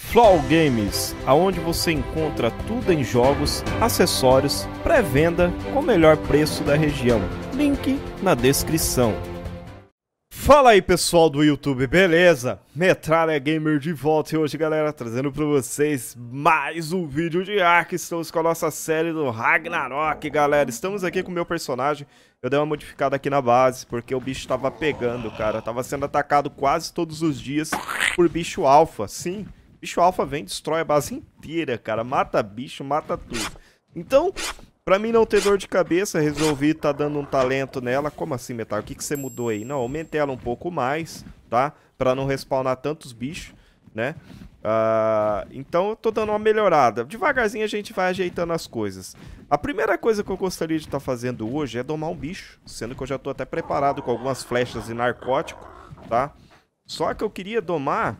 Flow Games, aonde você encontra tudo em jogos, acessórios, pré-venda com o melhor preço da região. Link na descrição. Fala aí pessoal do YouTube, beleza? Metralha Gamer de volta e hoje, galera, trazendo pra vocês mais um vídeo de Ark. Estamos com a nossa série do Ragnarok, galera. Estamos aqui com o meu personagem. Eu dei uma modificada aqui na base, porque o bicho tava pegando, cara. Tava sendo atacado quase todos os dias por bicho alfa, sim. Bicho alfa vem, destrói a base inteira, cara. Mata bicho, mata tudo. Então, pra mim não ter dor de cabeça, resolvi tá dando um talento nela. Como assim, Metal? O que você mudou aí? Não, aumentei ela um pouco mais, tá? Pra não respawnar tantos bichos, né? Então eu tô dando uma melhorada. Devagarzinho a gente vai ajeitando as coisas. A primeira coisa que eu gostaria de estar fazendo hoje é domar um bicho. Sendo que eu já tô até preparado com algumas flechas e narcótico, tá? Só que eu queria domar...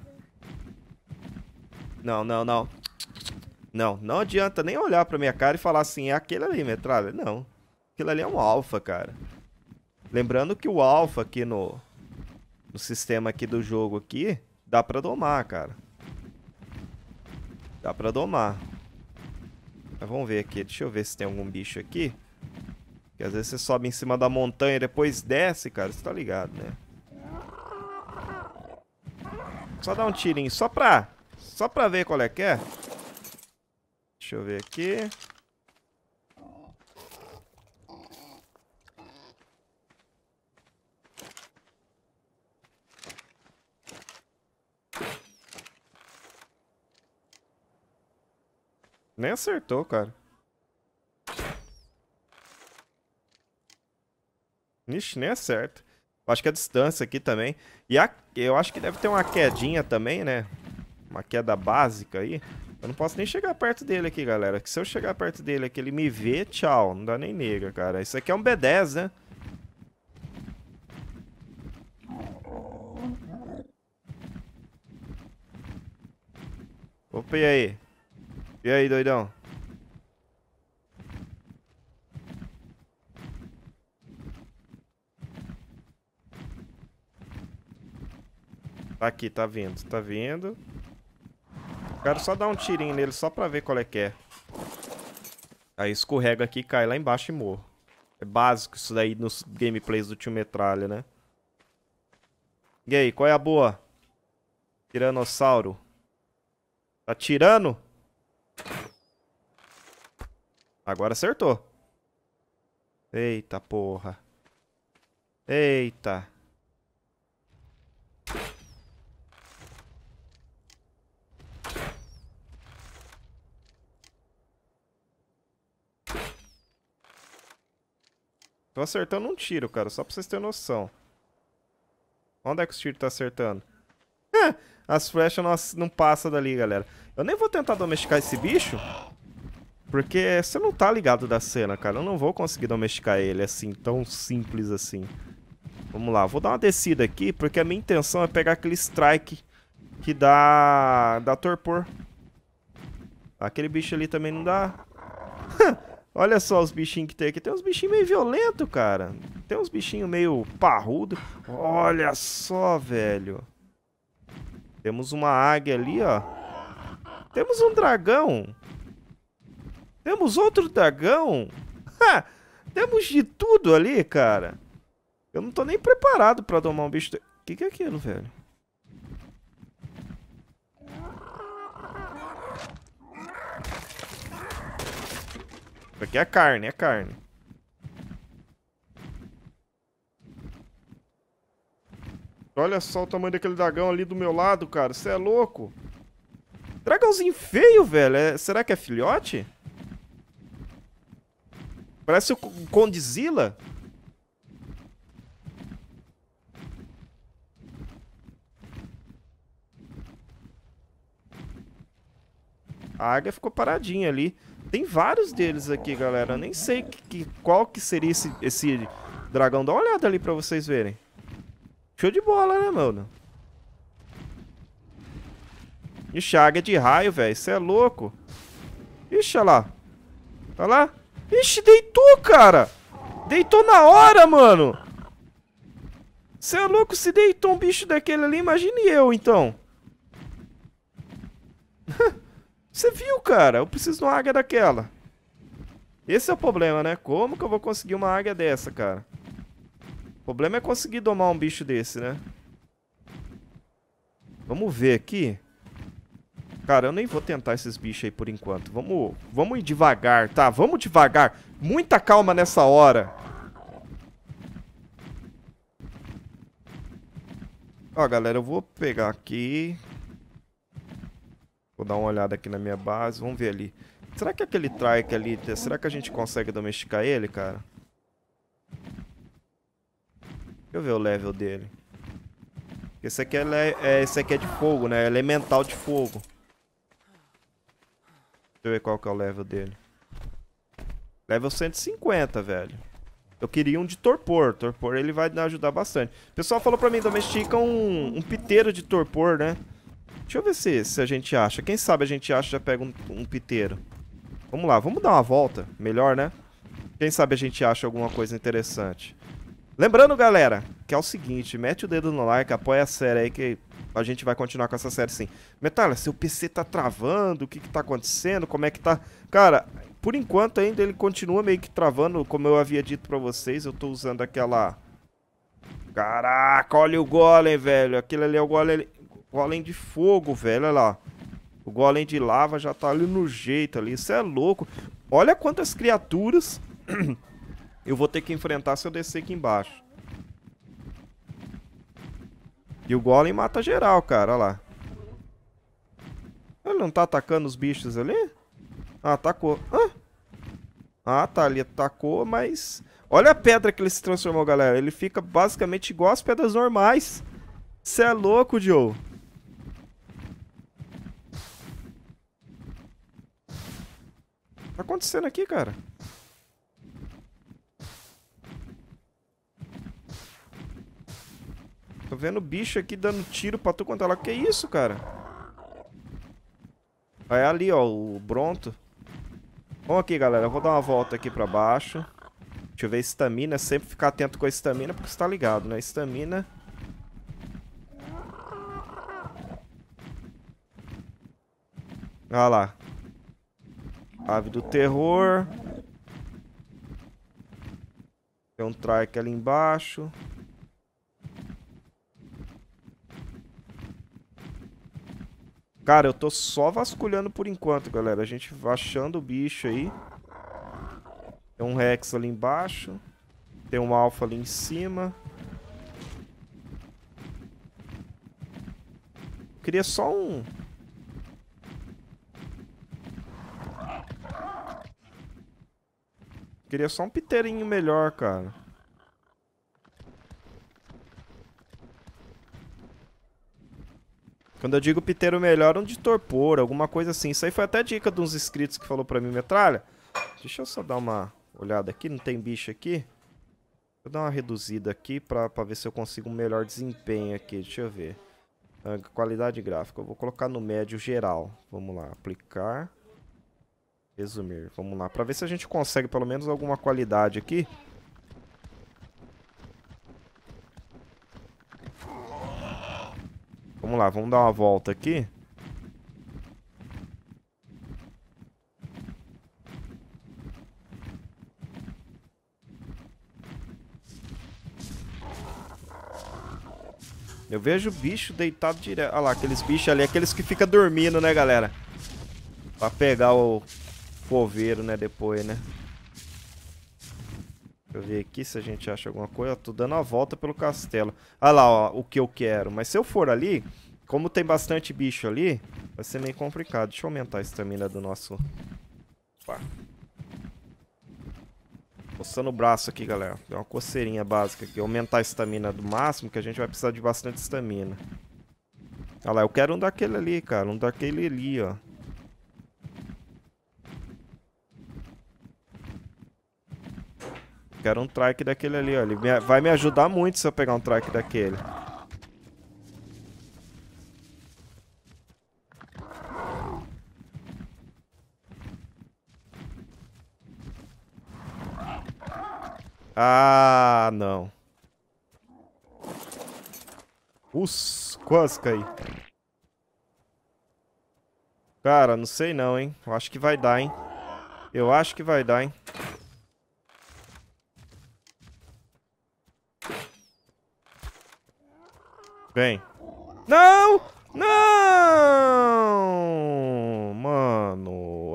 Não adianta nem olhar pra minha cara e falar assim, é aquele ali, metralha. Não, aquele ali é um alfa, cara. Lembrando que o alfa aqui no sistema aqui do jogo aqui, dá pra domar, cara. Dá pra domar. Mas vamos ver aqui, deixa eu ver se tem algum bicho aqui. Porque às vezes você sobe em cima da montanha e depois desce, cara, você tá ligado, né? Só dar um tirinho, só pra ver qual é que é. Deixa eu ver aqui. Nem acertou, cara. Ixi, nem acerta. Acho que a distância aqui também. E eu acho que deve ter uma quedinha também, né? Uma queda básica aí. Eu não posso nem chegar perto dele aqui, galera. Que se eu chegar perto dele aqui, ele me vê, tchau. Não dá nem nega, cara. Isso aqui é um B10, né? Opa, e aí? E aí, doidão? Tá aqui, tá vindo, tá vindo. Quero só dar um tirinho nele, só pra ver qual é que é. Aí escorrega aqui, cai lá embaixo e morro. É básico isso daí nos gameplays do Tio Metralha, né? E aí, qual é a boa? Tiranossauro. Tá tirando? Agora acertou. Eita porra. Eita. Tô acertando um tiro, cara, só pra vocês terem noção. Onde é que os tiros tá acertando? As flechas não passam dali, galera. Eu nem vou tentar domesticar esse bicho, porque você não tá ligado da cena, cara. Eu não vou conseguir domesticar ele assim, tão simples assim. Vamos lá, vou dar uma descida aqui, porque a minha intenção é pegar aquele strike que dá torpor. Aquele bicho ali também não dá. Olha só os bichinhos que tem aqui. Tem uns bichinhos meio violentos, cara. Tem uns bichinhos meio parrudo. Olha só, velho. Temos uma águia ali, ó. Temos um dragão. Temos outro dragão. Temos de tudo ali, cara. Eu não tô nem preparado pra domar um bicho. O que é aquilo, velho? Aqui é carne, é carne. Olha só o tamanho daquele dragão ali do meu lado, cara. Você é louco? Dragãozinho feio, velho. Será que é filhote? Parece o Condzilla. A águia ficou paradinha ali. Tem vários deles aqui, galera. Eu nem sei qual que seria esse dragão. Dá uma olhada ali pra vocês verem. Show de bola, né, mano? Ixi, a águia de raio, velho. Você é louco. Ixi, olha lá. Tá lá? Ixi, deitou, cara. Deitou na hora, mano. Você é louco? Se deitou um bicho daquele ali, imagine eu, então. Você viu, cara? Eu preciso de uma águia daquela. Esse é o problema, né? Como que eu vou conseguir uma águia dessa, cara? O problema é conseguir domar um bicho desse, né? Vamos ver aqui. Cara, eu nem vou tentar esses bichos aí por enquanto. Vamos ir devagar, tá? Vamos devagar. Muita calma nessa hora. Ó, galera, eu vou pegar aqui. Vou dar uma olhada aqui na minha base. Vamos ver ali. Será que aquele trike ali... Será que a gente consegue domesticar ele, cara? Deixa eu ver o level dele. Esse aqui esse aqui é de fogo, né? Elemental de fogo. Deixa eu ver qual que é o level dele. Level 150, velho. Eu queria um de torpor. Torpor ele vai ajudar bastante. O pessoal falou pra mim, domestica um piteiro de torpor, né? Deixa eu ver se a gente acha. Quem sabe a gente acha e já pega um piteiro. Vamos lá, vamos dar uma volta. Melhor, né? Quem sabe a gente acha alguma coisa interessante. Lembrando, galera, que é o seguinte. Mete o dedo no like, apoia a série aí que a gente vai continuar com essa série sim. Metalha, seu PC tá travando, o que que tá acontecendo, como é que tá... Cara, por enquanto ainda ele continua meio que travando, como eu havia dito pra vocês. Eu tô usando aquela... Caraca, olha o golem, velho. Aquele ali é o golem de fogo, velho, olha lá. O golem de lava já tá ali no jeito ali, isso é louco. Olha quantas criaturas eu vou ter que enfrentar se eu descer aqui embaixo. E o golem mata geral, cara, olha lá. Ele não tá atacando os bichos ali? Ah, atacou. Ah, tá, ali atacou, mas... Olha a pedra que ele se transformou, galera. Ele fica basicamente igual às pedras normais. Você é louco, Joe. O que tá acontecendo aqui, cara? Tô vendo bicho aqui dando tiro pra tu quanto ela. Que isso, cara? É ali, ó, o Bronto. Vamos aqui, galera. Eu vou dar uma volta aqui pra baixo. Deixa eu ver estamina. Sempre ficar atento com a estamina, porque você tá ligado, né? Estamina. Olha lá. Ave do terror. Tem um trike ali embaixo. Cara, eu tô só vasculhando por enquanto, galera. A gente vai achando o bicho aí. Tem um Rex ali embaixo. Tem um Alpha ali em cima. Eu queria só um... Queria só um piteirinho melhor, cara. Quando eu digo piteiro melhor, um de torpor, alguma coisa assim. Isso aí foi até dica de uns inscritos que falou pra mim, Metralha. Deixa eu só dar uma olhada aqui, não tem bicho aqui. Vou dar uma reduzida aqui pra ver se eu consigo um melhor desempenho aqui. Deixa eu ver. Qualidade gráfica, eu vou colocar no médio geral. Vamos lá, aplicar. Resumir, vamos lá. Pra ver se a gente consegue pelo menos alguma qualidade aqui. Vamos lá, vamos dar uma volta aqui. Eu vejo o bicho deitado direto. Olha lá, aqueles bichos ali, aqueles que ficam dormindo, né, galera? Pra pegar o coveiro, né, depois, né? Deixa eu ver aqui se a gente acha alguma coisa. Eu tô dando a volta pelo castelo. Olha lá, ó, o que eu quero. Mas se eu for ali, como tem bastante bicho ali, vai ser meio complicado. Deixa eu aumentar a estamina do nosso... Opa. Coçando o braço aqui, galera. Deu uma coceirinha básica aqui. Aumentar a estamina do máximo, que a gente vai precisar de bastante estamina. Olha lá, eu quero um daquele ali, cara. Um daquele ali, ó. Quero um trike daquele ali, ó. Ele vai me ajudar muito se eu pegar um trike daquele. Ah, não. Quase caí. Cara, não sei não, hein. Eu acho que vai dar, hein. Eu acho que vai dar, hein. Vem. Não! Não! Mano,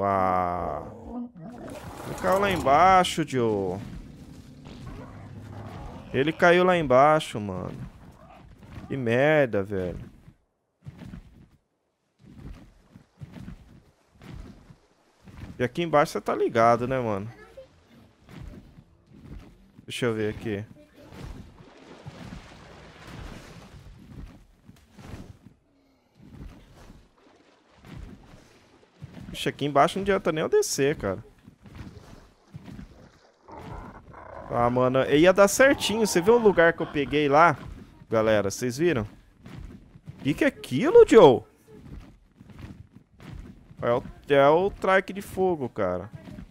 ele caiu lá embaixo, Joe. Ele caiu lá embaixo, mano. Que merda, velho. E aqui embaixo você tá ligado, né, mano? Deixa eu ver aqui. Ixi, aqui embaixo não adianta nem eu descer, cara. Ah, mano, ia dar certinho. Você viu o lugar que eu peguei lá? Galera, vocês viram? O que é aquilo, Joe? É o trike de fogo, cara.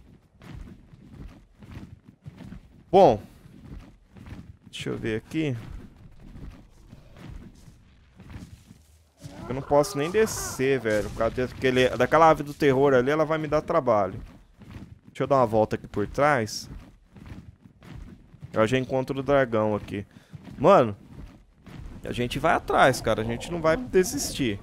Bom. Deixa eu ver aqui. Eu não posso nem descer, velho. Por causa daquela ave do terror ali, ela vai me dar trabalho. Deixa eu dar uma volta aqui por trás. Eu já encontro o dragão aqui. Mano, a gente vai atrás, cara. A gente não vai desistir.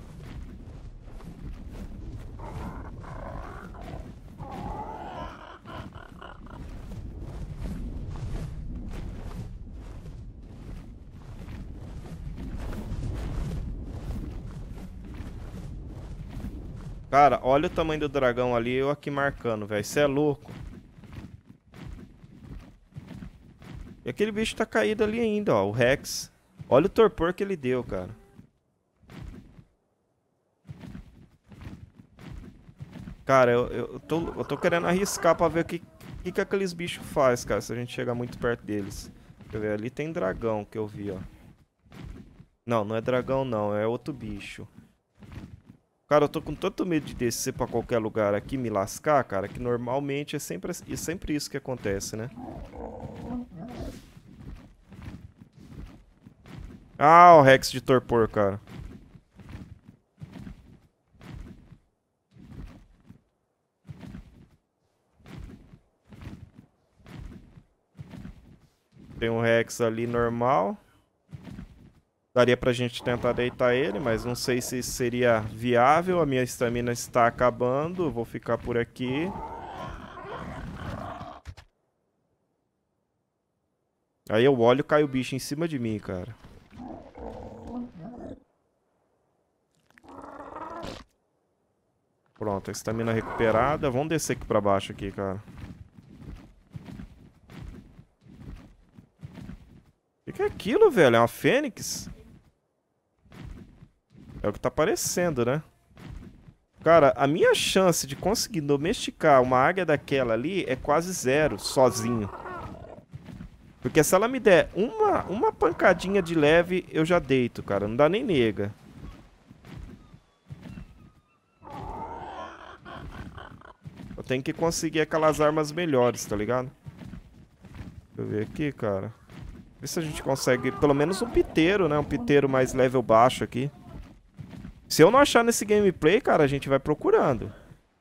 Cara, olha o tamanho do dragão ali, eu aqui marcando, velho. Você é louco. E aquele bicho tá caído ali ainda, ó. O Rex. Olha o torpor que ele deu, cara. Cara, eu tô querendo arriscar pra ver o que aqueles bichos faz, cara, se a gente chegar muito perto deles. Deixa eu ver, ali tem dragão que eu vi, ó. Não, não é dragão não, é outro bicho. Cara, eu tô com tanto medo de descer pra qualquer lugar aqui e me lascar, cara, que normalmente é sempre isso que acontece, né? Ah, o Rex de torpor, cara. Tem um Rex ali normal. Daria pra gente tentar deitar ele, mas não sei se seria viável. A minha estamina está acabando. Eu vou ficar por aqui. Aí eu olho e cai o bicho em cima de mim, cara. Pronto, a estamina recuperada. Vamos descer aqui pra baixo aqui, cara. O que é aquilo, velho? É uma fênix? É o que tá parecendo, né? Cara, a minha chance de conseguir domesticar uma águia daquela ali é quase zero, sozinho. Porque se ela me der uma pancadinha de leve, eu já deito, cara. Não dá nem nega. Eu tenho que conseguir aquelas armas melhores, tá ligado? Deixa eu ver aqui, cara. Ver se a gente consegue pelo menos um piteiro, né? Um piteiro mais level baixo aqui. Se eu não achar nesse gameplay, cara, a gente vai procurando.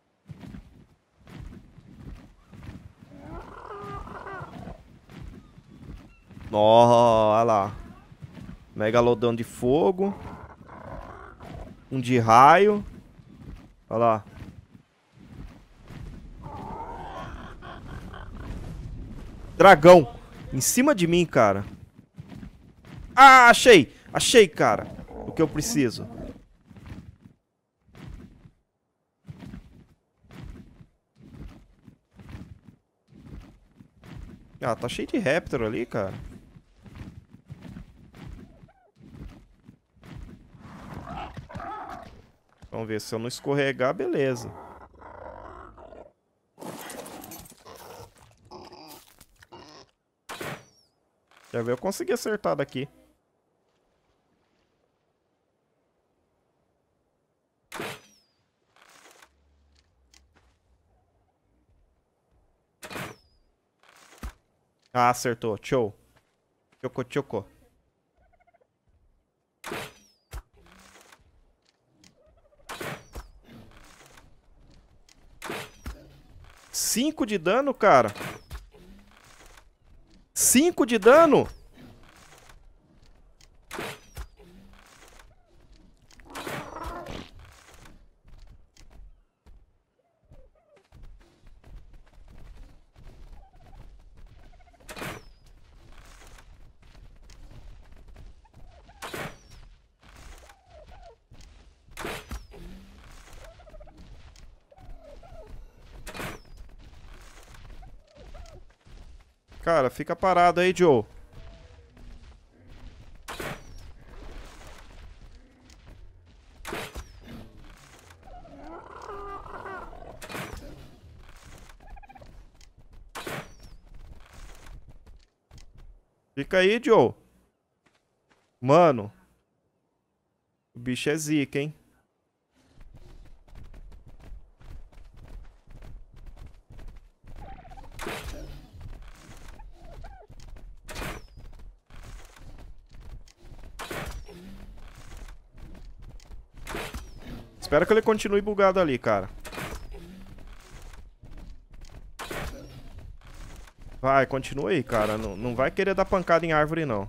Ó, olha lá. Megalodão de fogo. Um de raio. Olha lá. Dragão. Em cima de mim, cara. Ah, achei. Achei, cara. O que eu preciso. Ah, tá cheio de Raptor ali, cara. Vamos ver, se eu não escorregar, beleza. Já ver, eu consegui acertar daqui. Ah, acertou. Show. Choco, choco. 5 de dano, cara. 5 de dano? Cara, fica parado aí, Joe. Fica aí, Joe. Mano. O bicho é zica, hein? Espero que ele continue bugado ali, cara. Vai, continua aí, cara. Não vai querer dar pancada em árvore, não.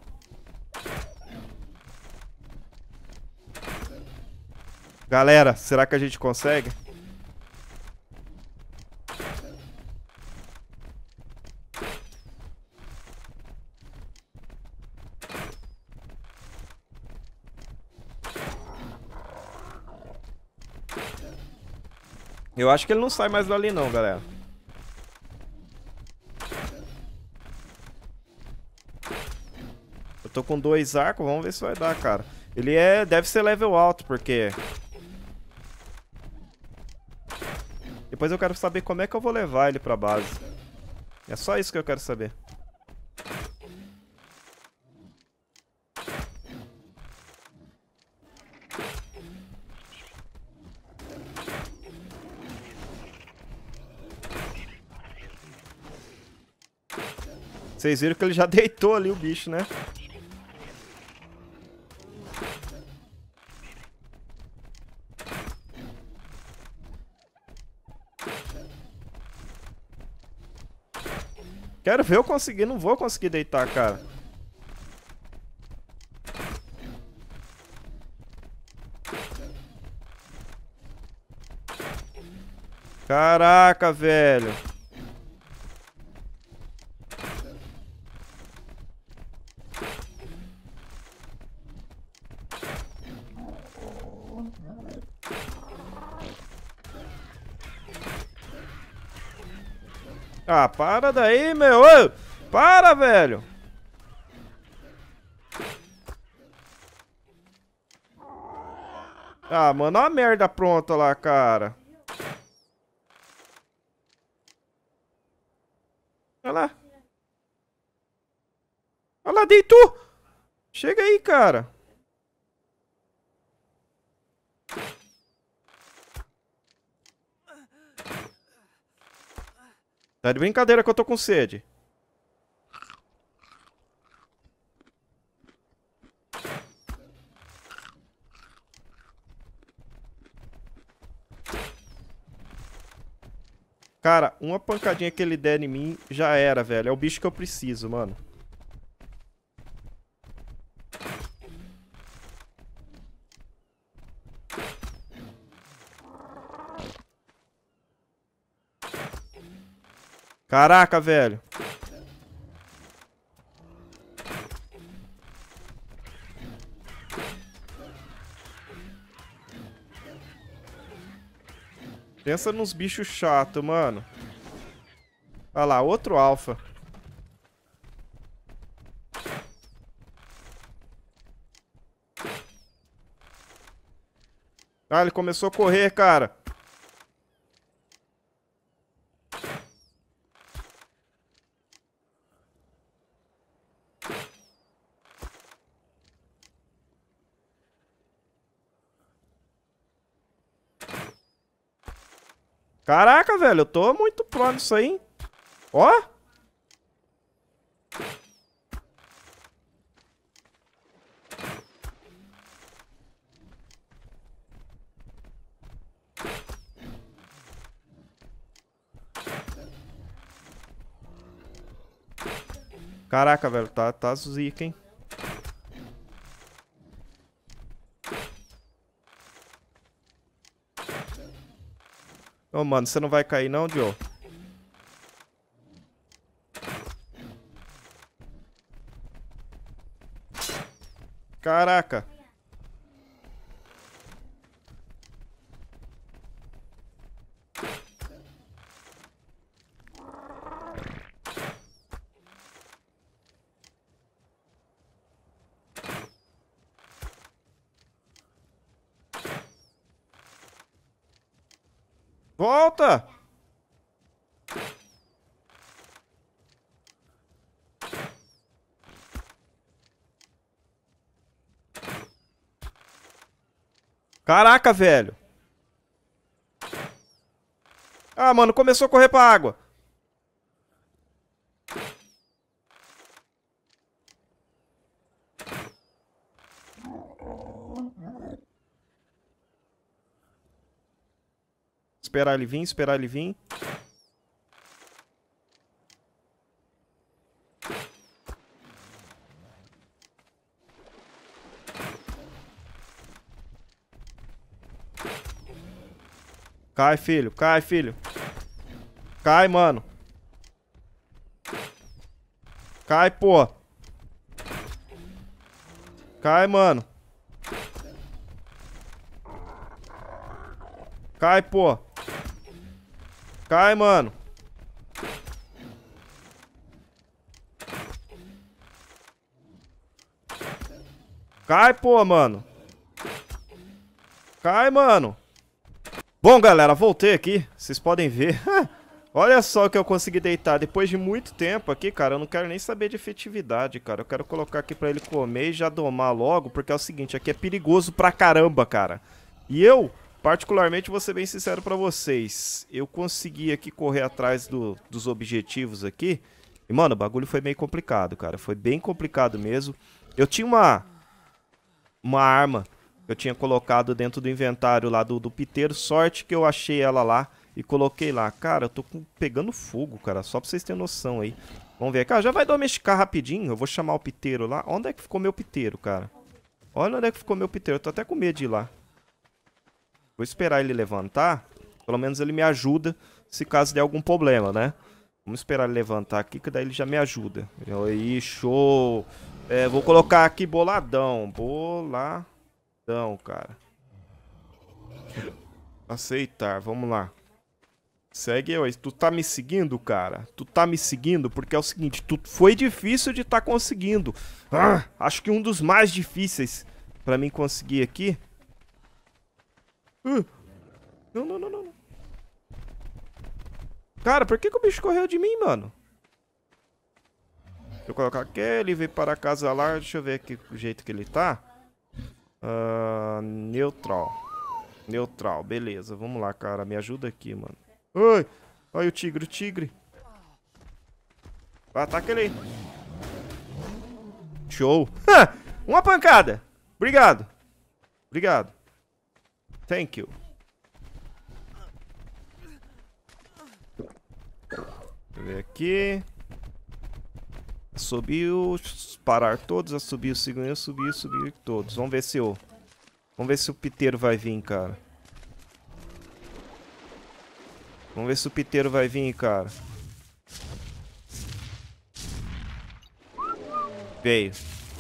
Galera, será que a gente consegue? Eu acho que ele não sai mais dali não, galera. Eu tô com 2 arcos, vamos ver se vai dar, cara. Ele deve ser level alto, porque... Depois eu quero saber como é que eu vou levar ele pra base. É só isso que eu quero saber. Vocês viram que ele já deitou ali o bicho, né? Quero ver eu conseguir, não vou conseguir deitar, cara. Caraca, velho. Ah, para daí, meu. Ô, para, velho. Ah, mano, olha a merda pronta lá, cara. Olha lá. Olha lá, deitou. Chega aí, cara. Tá de brincadeira que eu tô com sede. Cara, uma pancadinha que ele der em mim já era, velho. É o bicho que eu preciso, mano. Caraca, velho. Pensa nos bichos chatos, mano. Olha lá, outro alfa. Ah, ele começou a correr, cara. Caraca, velho, eu tô muito pro nisso aí, hein? Ó. Caraca, velho, tá zica, hein? Ô, mano, você não vai cair não, Joe? Caraca. Volta! Caraca, velho. Ah, mano, começou a correr pra água. Esperar ele vir, esperar ele vir. Cai, filho. Cai, filho. Cai, mano. Cai, pô. Cai, mano. Cai, pô. Cai, mano. Cai, pô, mano. Cai, mano. Bom, galera, voltei aqui. Vocês podem ver. Olha só o que eu consegui deitar. Depois de muito tempo aqui, cara, eu não quero nem saber de efetividade, cara. Eu quero colocar aqui pra ele comer e já domar logo, porque é o seguinte, aqui é perigoso pra caramba, cara. E eu, particularmente, vou ser bem sincero pra vocês. Eu consegui aqui correr atrás dos objetivos aqui. E, mano, o bagulho foi meio complicado, cara. Foi bem complicado mesmo. Eu tinha uma arma que eu tinha colocado dentro do inventário lá do piteiro. Sorte que eu achei ela lá e coloquei lá. Cara, eu tô pegando fogo, cara. Só pra vocês terem noção aí. Vamos ver. Cara, já vai domesticar rapidinho. Eu vou chamar o piteiro lá. Onde é que ficou meu piteiro, cara? Olha onde é que ficou meu piteiro. Eu tô até com medo de ir lá. Vou esperar ele levantar. Pelo menos ele me ajuda se caso der algum problema, né? Vamos esperar ele levantar aqui, que daí ele já me ajuda. Aí, show. É, vou colocar aqui boladão. Boladão, cara. Aceitar, vamos lá. Segue eu aí. Tu tá me seguindo, cara? Tu tá me seguindo? Porque é o seguinte, foi difícil de tá conseguindo. Acho que um dos mais difíceis pra mim conseguir aqui. Não. Cara, por que o bicho correu de mim, mano? Deixa eu colocar aqui, ele veio para casa lá. Deixa eu ver aqui o jeito que ele tá. Neutral. Neutral, beleza. Vamos lá, cara. Me ajuda aqui, mano. Oi! Olha o tigre, o tigre. Ataca ele aí. Show. Uma pancada. Obrigado. Obrigado. Thank you. Deixa eu ver aqui. Subiu. Parar todos. Assobio, segundo. Subir todos. Vamos ver se o piteiro vai vir, cara. Vamos ver se o piteiro vai vir, cara. Veio.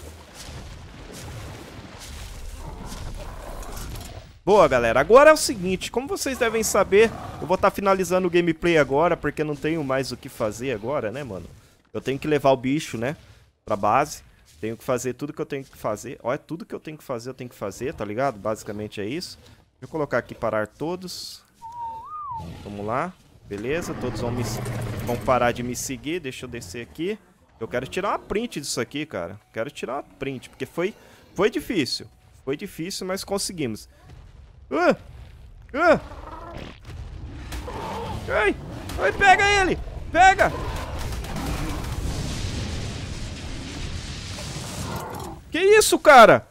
Boa, galera. Agora é o seguinte, como vocês devem saber, eu vou estar finalizando o gameplay agora, porque não tenho mais o que fazer agora, né, mano? Eu tenho que levar o bicho, né, pra base. Tenho que fazer tudo que eu tenho que fazer. Olha, tudo que eu tenho que fazer, tá ligado? Basicamente é isso. Deixa eu colocar aqui parar todos. Vamos lá. Beleza, todos vão parar de me seguir. Deixa eu descer aqui. Eu quero tirar uma print disso aqui, cara. Quero tirar uma print, porque foi difícil. Foi difícil, mas conseguimos. Ai, pega ele! Pega! Que isso, cara?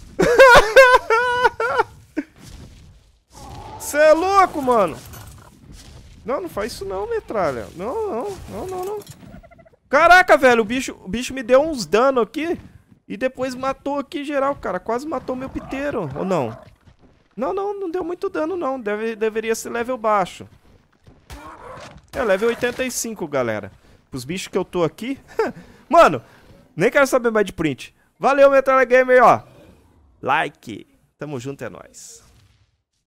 Você é louco, mano! Não faz isso não, metralha. Não. Caraca, velho, o bicho me deu uns danos aqui. E depois matou aqui geral, cara. Quase matou meu piteiro, ou não? Não deu muito dano, não. Deveria ser level baixo. É, level 85, galera. Os bichos que eu tô aqui. Mano, nem quero saber mais de print. Valeu, meu Telegamer, ó. Like. Tamo junto, é nóis.